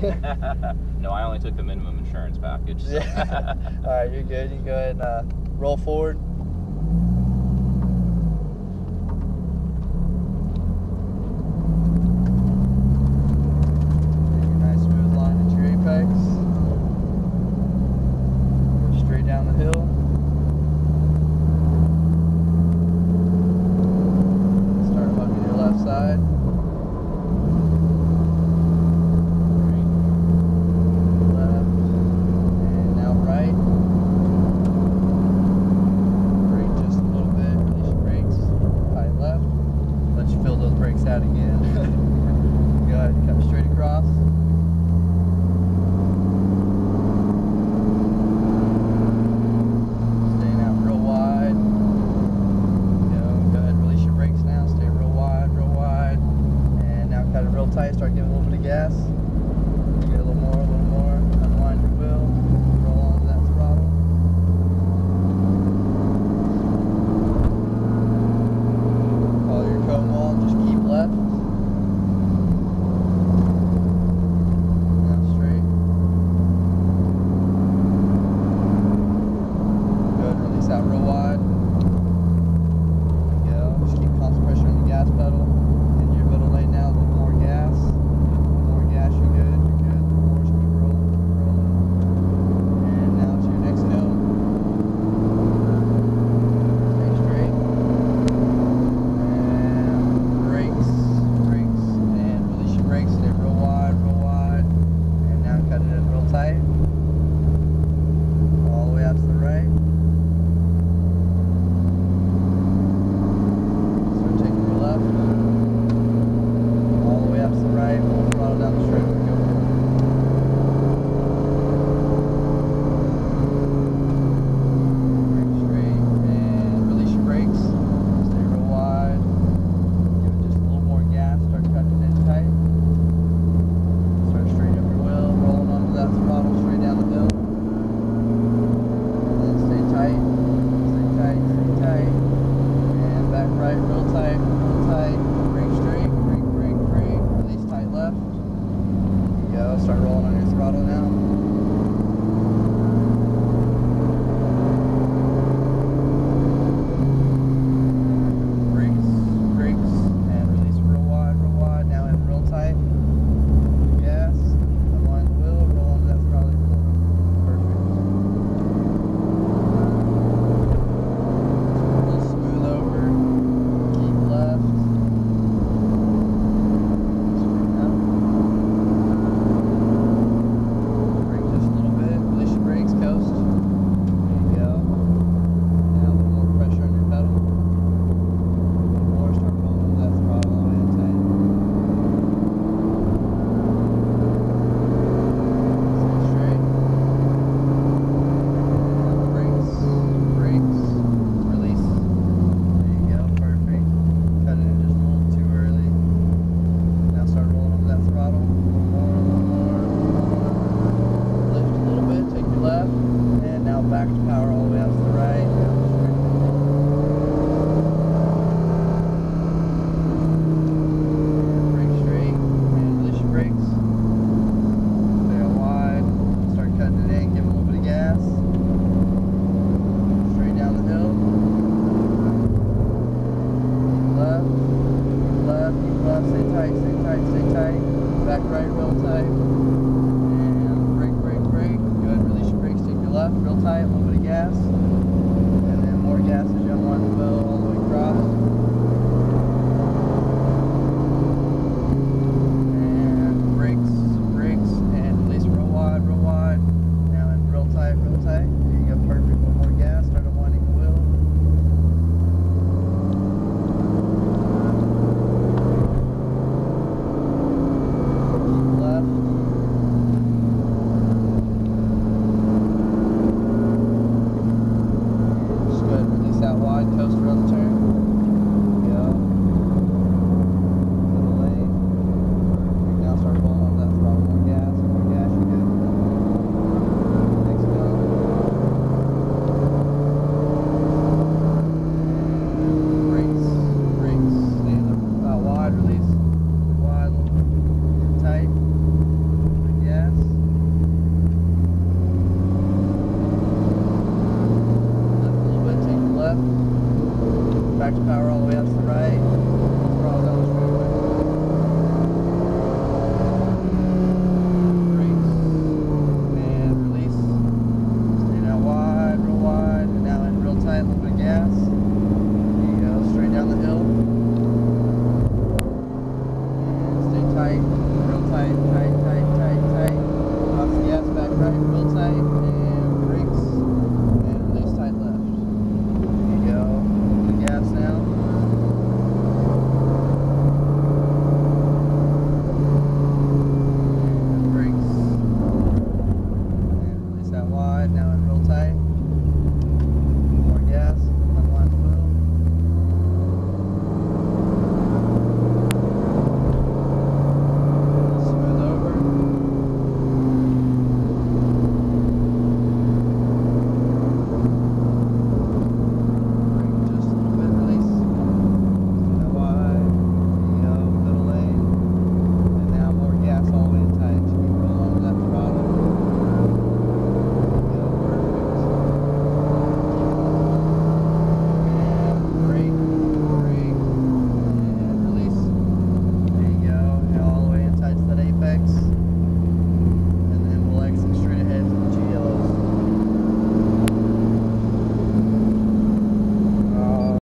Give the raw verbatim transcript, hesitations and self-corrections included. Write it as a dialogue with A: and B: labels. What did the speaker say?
A: No, I only took the minimum insurance package. So.
B: Yeah. All right, you're good. You can go ahead and uh, roll forward. Take a nice smooth line into your apex. Go straight down the hill. Start hugging your left side. Out again. Go ahead and cut straight across. Staying out real wide. You know, go ahead and release your brakes now. Stay real wide, real wide. And now cut it real tight. Start giving a little bit of gas. Get a little more, a little more. Unwind your wheel. Roll onto that throttle. Follow your cone wall. Just keep left. Now straight. Good. Release out real wide. There you go. Just keep constant pressure on the gas pedal. In your middle lane now. A little more gas. A little more gas. You're good. You're good. A little more. Just keep rolling. Rolling. And now to your next hill. Stay straight. Brakes, stay real wide, real wide, and now cut it in real tight, all the way out to the right. Start taking your left, all the way out to the right, full throttle down the straight. Go for it. Brake straight, and release your brakes, stay real wide, give it just a little more gas, start cutting it in tight. Throttle straight down the hill, and then stay tight, stay tight, stay tight, and back right, real tight, real tight, brake straight, brake, brake, brake, release tight left, there you go, start rolling on your throttle now. Brakes, brakes, and release real wide, real wide, now in real tight, gas. Back to power all the way out to the right. Brake straight and release your brakes. Stay out wide. Start cutting it in, give it a little bit of gas. Straight down the hill. Keep left, keep left, keep left. Stay tight, stay tight, stay tight. Back right, real tight. And brake, brake, brake. Good. Release your brakes. Take your left, real tight. A little bit of gas. And then more gas as you